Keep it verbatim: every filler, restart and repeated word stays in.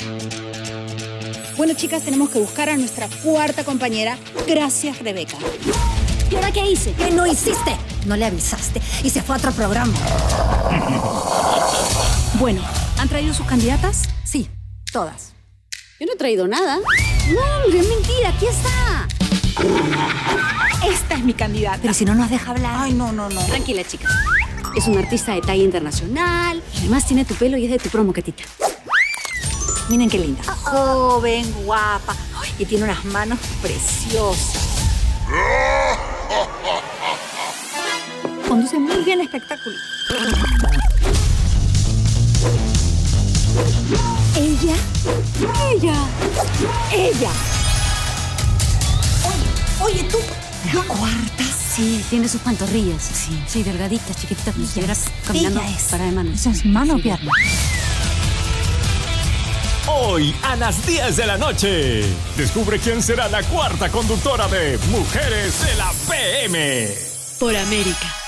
Bueno, chicas, tenemos que buscar a nuestra cuarta compañera. Gracias, Rebeca. ¿Y ahora qué hice? ¿Qué no hiciste? No le avisaste y se fue a otro programa. Bueno, ¿han traído sus candidatas? Sí, todas. Yo no he traído nada. No, hombre, es mentira. Aquí está. Esta es mi candidata. Pero si no nos deja hablar. Ay, no, no, no. Tranquila, chica. Es una artista de talla internacional. Además tiene tu pelo y es de tu promo, Catita. Miren qué linda. Joven, guapa. Y tiene unas manos preciosas. Conduce muy bien el espectáculo. Ella. Ella. Ella. Oye, oye, tú. ¿La cuarta? Sí, tiene sus pantorrillas. Sí, sí, delgaditas, chiquititas, como si estuvieras caminando para de manos. ¿Eso es mano o pierna? Hoy a las diez de la noche, descubre quién será la cuarta conductora de Mujeres de la P M. Por América.